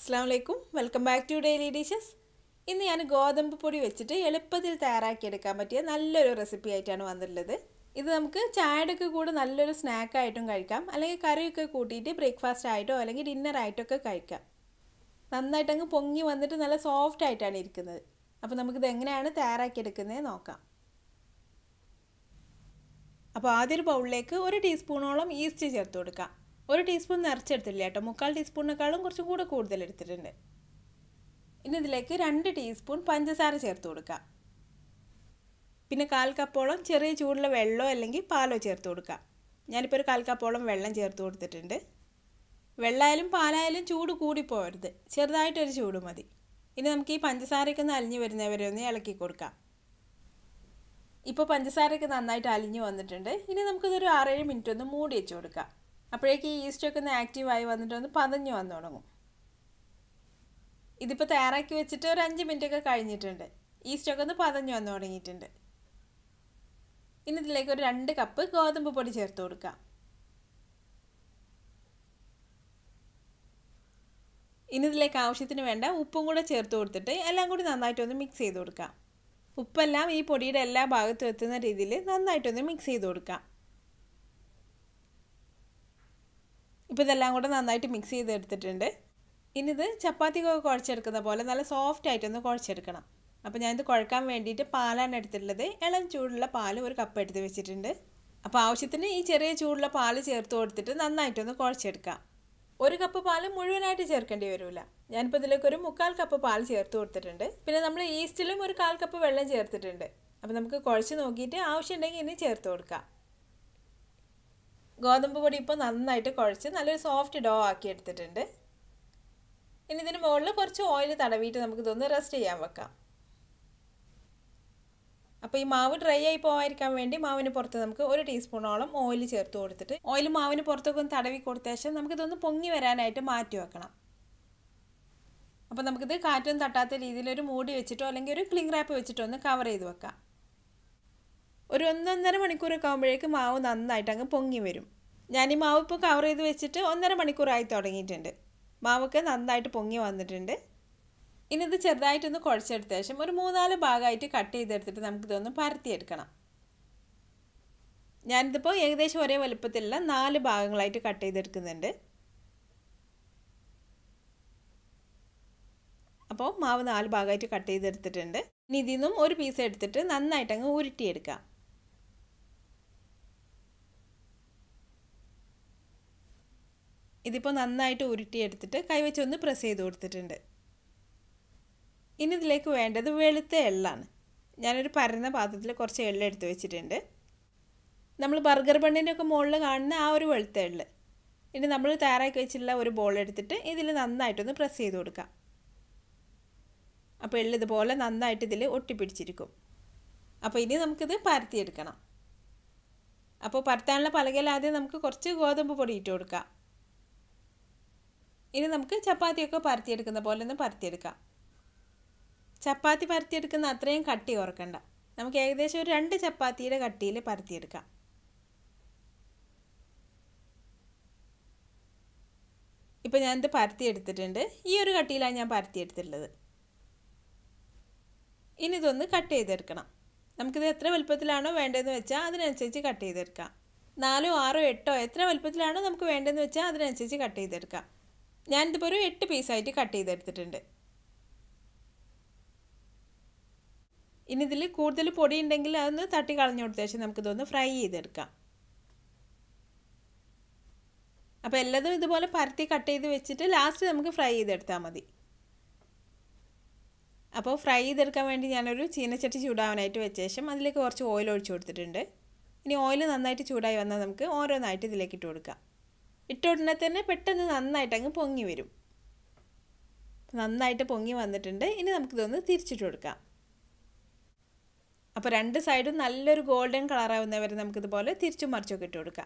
അസ്സലാമു welcome back to daily dishes. ഇന്ന് ഞാൻ ഗോതമ്പ് പൊടി വെച്ചിട്ട് എളുപ്പത്തിൽ തയ്യാറാക്കിയെടുക്കാൻ പറ്റിയ നല്ലൊരു റെസിപ്പി ആയിട്ടാണ് വന്നിട്ടുള്ളത്. ഇത് നമുക്ക് ചായയുടെ കൂടെ നല്ലൊരു സ്നാക്കായിട്ടും കഴിക്കാം, അല്ലെങ്കിൽ കറിയൊക്കെ കൂട്ടിയിട്ട് ബ്രേക്ക്ഫാസ്റ്റ് ആയിട്ടോ അല്ലെങ്കിൽ ഡിന്നർ ആയിട്ടൊക്കെ കഴിക്കാം. നന്നായിട്ടങ്ങ് പൊങ്ങി വന്നിട്ട് നല്ല സോഫ്റ്റ് ആയിട്ടാണ് ഇരിക്കുന്നത്. അപ്പോൾ നമുക്കിത് എങ്ങനെയാണ് തയ്യാറാക്കിയെടുക്കുന്നത് നോക്കാം. അപ്പോൾ ആദ്യം ഒരു ബൗളിലേക്ക് 1 ടീസ്പൂണോളം ഈസ്റ്റ് ചേർത്ത് കൊടുക്കാം. 1 ടീസ്പൂൺ നിറച്ചെടുത്തില്ല കേട്ടോ, 3/4 ടീസ്പൂണിനേക്കാളും കുറച്ചും കൂടെ കൂടുതൽ എടുത്തിട്ടുണ്ട്. ഇനി ഇതിലേക്ക് 2 ടീസ്പൂൺ പഞ്ചസാര ചേർത്ത് കൊടുക്കാം. പിന്നെ 1/4 കപ്പോളം ചെറിയ ചൂടുള്ള വെള്ളമോ അല്ലെങ്കിൽ പാലോ ചേർത്ത് കൊടുക്കാം. ഞാനിപ്പോൾ ഒരു 1/4 കപ്പോളം വെള്ളം ചേർത്ത് കൊടുത്തിട്ടുണ്ട്. വെള്ളമായാലും പാലായാലും ചൂട് കൂടിപ്പോകരുത്, ചെറുതായിട്ടൊരു ചൂട് മതി. ഇനി നമുക്ക് ഈ പഞ്ചസാരയൊക്കെ ഒന്ന് അലിഞ്ഞ് വരുന്നവരെ ഒന്ന് ഇളക്കി കൊടുക്കാം. ഇപ്പോൾ പഞ്ചസാരയൊക്കെ നന്നായിട്ട് അലിഞ്ഞ് വന്നിട്ടുണ്ട്. ഇനി നമുക്കിതൊരു 6-7 മിനിറ്റ് ഒന്ന് മൂടി വെച്ച് കൊടുക്കാം. അപ്പോഴേക്ക് ഈ ഈസ്റ്റൊക്കെ ഒന്ന് ആക്റ്റീവായി വന്നിട്ടൊന്ന് പതഞ്ഞ് വന്നു തുടങ്ങും. ഇതിപ്പോൾ തയ്യാറാക്കി വെച്ചിട്ട് ഒരു 5 മിനിറ്റൊക്കെ കഴിഞ്ഞിട്ടുണ്ട്. ഈസ്റ്റൊക്കെ ഒന്ന് പതഞ്ഞ് വന്നു തുടങ്ങിയിട്ടുണ്ട്. ഇനി ഇതിലേക്ക് ഒരു 2 കപ്പ് ഗോതമ്പ് പൊടി ചേർത്ത് കൊടുക്കാം. ഇനി ഇതിലേക്ക് ആവശ്യത്തിന് വേണ്ട ഉപ്പും കൂടെ ചേർത്ത് കൊടുത്തിട്ട് എല്ലാം കൂടി നന്നായിട്ടൊന്ന് മിക്സ് ചെയ്ത് കൊടുക്കാം. ഉപ്പെല്ലാം ഈ പൊടിയുടെ എല്ലാ ഭാഗത്തും എത്തുന്ന രീതിയിൽ നന്നായിട്ടൊന്ന് മിക്സ് ചെയ്ത് കൊടുക്കാം. ഇപ്പോൾ ഇതെല്ലാം കൂടെ നന്നായിട്ട് മിക്സ് ചെയ്തെടുത്തിട്ടുണ്ട്. ഇനി ഇത് ചപ്പാത്തിക്കൊക്കെ കുഴച്ചെടുക്കുന്ന പോലെ നല്ല സോഫ്റ്റ് ആയിട്ടൊന്ന് കുഴച്ചെടുക്കണം. അപ്പോൾ ഞാനിത് കുഴക്കാൻ വേണ്ടിയിട്ട് പാലാണ് എടുത്തിട്ടുള്ളത്. ഇളം ചൂടുള്ള പാൽ 1 കപ്പ് എടുത്ത് വെച്ചിട്ടുണ്ട്. അപ്പോൾ ആവശ്യത്തിന് ഈ ചെറിയ ചൂടുള്ള പാൽ ചേർത്ത് കൊടുത്തിട്ട് നന്നായിട്ടൊന്ന് കുഴച്ചെടുക്കാം. 1 കപ്പ് പാൽ മുഴുവനായിട്ട് ചേർക്കേണ്ടി വരില്ല. ഞാനിപ്പോൾ ഇതിലേക്ക് ഒരു 3/4 കപ്പ് പാൽ ചേർത്ത് കൊടുത്തിട്ടുണ്ട്. പിന്നെ നമ്മൾ ഈസ്റ്റിലും ഒരു 1/4 കപ്പ് വെള്ളം ചേർത്തിട്ടുണ്ട്. അപ്പോൾ നമുക്ക് കുഴച്ച് നോക്കിയിട്ട് ആവശ്യമുണ്ടെങ്കിൽ ഇനി ചേർത്ത് കൊടുക്കാം. ഗോതമ്പ് പൊടി ഇപ്പോൾ നന്നായിട്ട് കുഴച്ച് നല്ലൊരു സോഫ്റ്റ് ഡോ ആക്കി എടുത്തിട്ടുണ്ട്. ഇനി ഇതിന് മുകളിൽ കുറച്ച് ഓയിൽ തടവിയിട്ട് നമുക്കിതൊന്ന് റെസ്റ്റ് ചെയ്യാൻ വെക്കാം. അപ്പോൾ ഈ മാവ് ഡ്രൈ ആയി പോകാതിരിക്കാൻ വേണ്ടി മാവിന് പുറത്ത് നമുക്ക് 1 ടീസ്പൂണോളം ഓയിൽ ചേർത്ത് കൊടുത്തിട്ട് ഓയിൽ മാവിന് പുറത്തൊക്കെ ഒന്ന് തടവി കൊടുത്ത ശേഷം നമുക്കിതൊന്ന് പൊങ്ങി വരാനായിട്ട് മാറ്റി വെക്കണം. അപ്പോൾ നമുക്കിത് കാറ്റൊന്നും തട്ടാത്ത രീതിയിൽ ഒരു മൂടി വെച്ചിട്ടോ അല്ലെങ്കിൽ ഒരു ക്ലിംഗ് റാപ്പ് വെച്ചിട്ടോ ഒന്ന് കവർ ചെയ്ത് വെക്കാം. ഒരു 1-1.5 മണിക്കൂറൊക്കെ ആകുമ്പോഴേക്ക് മാവ് നന്നായിട്ട് അങ്ങ് പൊങ്ങി വരും. ഞാൻ ഈ മാവ് ഇപ്പോൾ കവർ ചെയ്ത് വെച്ചിട്ട് 1.5 മണിക്കൂറായി തുടങ്ങിയിട്ടുണ്ട്. മാവൊക്കെ നന്നായിട്ട് പൊങ്ങി വന്നിട്ടുണ്ട്. ഇനി ഇത് ചെറുതായിട്ടൊന്ന് കുഴച്ചെടുത്ത ശേഷം ഒരു 3-4 ഭാഗമായിട്ട് കട്ട് ചെയ്തെടുത്തിട്ട് നമുക്കിതൊന്ന് പരത്തിയെടുക്കണം. ഞാനിതിപ്പോൾ ഏകദേശം ഒരേ വലുപ്പത്തിലുള്ള 4 ഭാഗങ്ങളായിട്ട് കട്ട് ചെയ്തെടുക്കുന്നുണ്ട്. അപ്പോൾ മാവ് 4 ഭാഗമായിട്ട് കട്ട് ചെയ്തെടുത്തിട്ടുണ്ട്. ഇനി ഇതിൽ നിന്നും ഒരു പീസ് എടുത്തിട്ട് നന്നായിട്ട് അങ്ങ് ഉരുട്ടിയെടുക്കാം. ഇതിപ്പോൾ നന്നായിട്ട് ഉരുട്ടിയെടുത്തിട്ട് കൈവച്ചൊന്ന് പ്രസ് ചെയ്ത് കൊടുത്തിട്ടുണ്ട്. ഇനി ഇതിലേക്ക് വേണ്ടത് വെളുത്ത എള്ളാണ്. ഞാനൊരു പരന്ന പാത്രത്തിൽ കുറച്ച് എള്ള എടുത്ത് വെച്ചിട്ടുണ്ട്. നമ്മൾ ബർഗർ ബണ്ണിൻ്റെ ഒക്കെ മുകളിൽ കാണുന്ന ആ ഒരു വെളുത്ത എള്ള്. ഇനി നമ്മൾ തയ്യാറാക്കി വെച്ചിട്ടുള്ള ഒരു ബോൾ എടുത്തിട്ട് ഇതിൽ നന്നായിട്ടൊന്ന് പ്രസ് ചെയ്ത് കൊടുക്കാം. അപ്പോൾ എള്ള് ഇതുപോലെ നന്നായിട്ട് ഇതിൽ ഒട്ടിപ്പിടിച്ചിരിക്കും. അപ്പോൾ ഇനി നമുക്കിത് പരത്തിയെടുക്കണം. അപ്പോൾ പരത്താനുള്ള പലകയിൽ ആദ്യം നമുക്ക് കുറച്ച് ഗോതമ്പ് പൊടി ഇട്ട് കൊടുക്കാം. ഇനി നമുക്ക് ചപ്പാത്തിയൊക്കെ പരത്തിയെടുക്കുന്ന പോലെ ഒന്ന് പരത്തിയെടുക്കാം. ചപ്പാത്തി പരത്തിയെടുക്കുന്ന അത്രയും കട്ടി കുറക്കണ്ട. നമുക്ക് ഏകദേശം ഒരു 2 ചപ്പാത്തിയുടെ കട്ടിയിൽ പരത്തിയെടുക്കാം. ഇപ്പോൾ ഞാനിത് പരത്തിയെടുത്തിട്ടുണ്ട്. ഈ ഒരു കട്ടിയിലാണ് ഞാൻ പരത്തിയെടുത്തിട്ടുള്ളത്. ഇനി ഇതൊന്ന് കട്ട് ചെയ്തെടുക്കണം. നമുക്കിത് എത്ര വലുപ്പത്തിലാണോ വേണ്ടതെന്ന് വെച്ചാൽ അതിനനുസരിച്ച് കട്ട് ചെയ്തെടുക്കാം. 4, 6, 8 എത്ര വലുപ്പത്തിലാണോ നമുക്ക് വേണ്ടതെന്ന് വെച്ചാൽ അതിനനുസരിച്ച് കട്ട് ചെയ്തെടുക്കാം. ഞാനിതിപ്പോൾ ഒരു 8 പീസായിട്ട് കട്ട് ചെയ്തെടുത്തിട്ടുണ്ട്. ഇനി ഇതിൽ കൂടുതൽ പൊടി ഉണ്ടെങ്കിൽ അതൊന്ന് തട്ടി കളഞ്ഞു കൊടുത്ത ശേഷം നമുക്കിതൊന്ന് ഫ്രൈ ചെയ്തെടുക്കാം. അപ്പോൾ എല്ലാതും ഇതുപോലെ പരത്തി കട്ട് ചെയ്ത് വെച്ചിട്ട് ലാസ്റ്റ് നമുക്ക് ഫ്രൈ ചെയ്തെടുത്താൽ മതി. അപ്പോൾ ഫ്രൈ ചെയ്തെടുക്കാൻ വേണ്ടി ഞാനൊരു ചീനച്ചട്ടി ചൂടാവാനായിട്ട് വെച്ച ശേഷം അതിലേക്ക് കുറച്ച് ഓയിൽ ഒഴിച്ചു കൊടുത്തിട്ടുണ്ട്. ഇനി ഓയിൽ നന്നായിട്ട് ചൂടായി വന്നാൽ നമുക്ക് ഓരോന്നായിട്ട് ഇതിലേക്ക് ഇട്ട് കൊടുക്കാം. ഇട്ട ഉടനെ തന്നെ പെട്ടെന്ന് നന്നായിട്ട് അങ്ങ് പൊങ്ങി വരും. നന്നായിട്ട് പൊങ്ങി വന്നിട്ടുണ്ട്. ഇനി നമുക്കിതൊന്ന് തിരിച്ചിട്ട് കൊടുക്കാം. അപ്പോൾ 2 സൈഡും നല്ലൊരു ഗോൾഡൻ കളറാവുന്നവരെ നമുക്കിതുപോലെ തിരിച്ചും മറിച്ചൊക്കെ ഇട്ട് കൊടുക്കാം.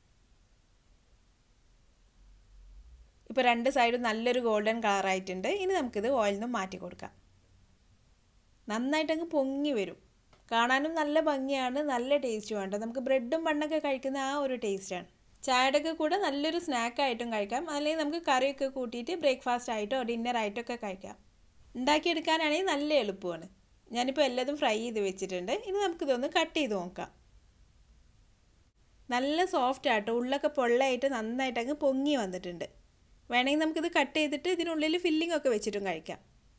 ഇപ്പോൾ 2 സൈഡും നല്ലൊരു ഗോൾഡൻ കളറായിട്ടുണ്ട്. ഇനി നമുക്കിത് ഓയിലിൽ നിന്ന് മാറ്റി കൊടുക്കാം. നന്നായിട്ടങ്ങ് പൊങ്ങി വരും. കാണാനും നല്ല ഭംഗിയാണ്, നല്ല ടേസ്റ്റുമാണ്. നമുക്ക് ബ്രെഡും ബണ്ണൊക്കെ കഴിക്കുന്ന ആ ഒരു ടേസ്റ്റാണ്. ചായയുടെ കൂടെ നല്ലൊരു സ്നാക്കായിട്ടും കഴിക്കാം, അല്ലെങ്കിൽ നമുക്ക് കറിയൊക്കെ കൂട്ടിയിട്ട് ബ്രേക്ക്ഫാസ്റ്റ് ആയിട്ടോ ഡിന്നറായിട്ടൊക്കെ കഴിക്കാം. ഉണ്ടാക്കിയെടുക്കാനാണെങ്കിൽ നല്ല എളുപ്പമാണ്. ഞാനിപ്പോൾ എല്ലാതും ഫ്രൈ ചെയ്ത് വെച്ചിട്ടുണ്ട്. ഇനി നമുക്കിതൊന്ന് കട്ട് ചെയ്ത് നോക്കാം. നല്ല സോഫ്റ്റ് ആട്ടോ, ഉള്ളൊക്കെ പൊള്ളയായിട്ട് നന്നായിട്ട് അങ്ങ് പൊങ്ങി വന്നിട്ടുണ്ട്. വേണമെങ്കിൽ നമുക്കിത് കട്ട് ചെയ്തിട്ട് ഇതിനുള്ളിൽ ഫില്ലിംഗ് ഒക്കെ വെച്ചിട്ടും കഴിക്കാം.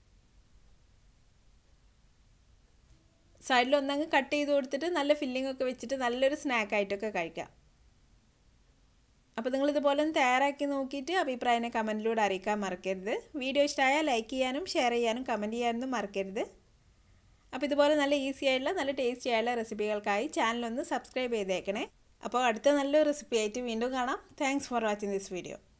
സൈഡിലൊന്നങ്ങ് കട്ട് ചെയ്ത് കൊടുത്തിട്ട് നല്ല ഫില്ലിംഗ് ഒക്കെ വെച്ചിട്ട് നല്ലൊരു സ്നാക്കായിട്ടൊക്കെ കഴിക്കാം. അപ്പോൾ നിങ്ങളിതുപോലെ ഒന്ന് തയ്യാറാക്കി നോക്കിയിട്ട് അഭിപ്രായം കമൻറ്റിലൂടെ അറിയിക്കാൻ മറക്കരുത്. വീഡിയോ ഇഷ്ടമായാൽ ലൈക്ക് ചെയ്യാനും ഷെയർ ചെയ്യാനും കമൻറ്റ് ചെയ്യാനൊന്നും മറക്കരുത്. അപ്പോൾ ഇതുപോലെ നല്ല ഈസി ആയിട്ടുള്ള നല്ല ടേസ്റ്റി ആയിട്ടുള്ള റെസിപ്പികൾക്കായി ചാനലൊന്ന് സബ്സ്ക്രൈബ് ചെയ്തേക്കണേ. അപ്പോൾ അടുത്ത നല്ലൊരു റെസിപ്പി ആയിട്ട് വീണ്ടും കാണാം. Thanks for watching this video.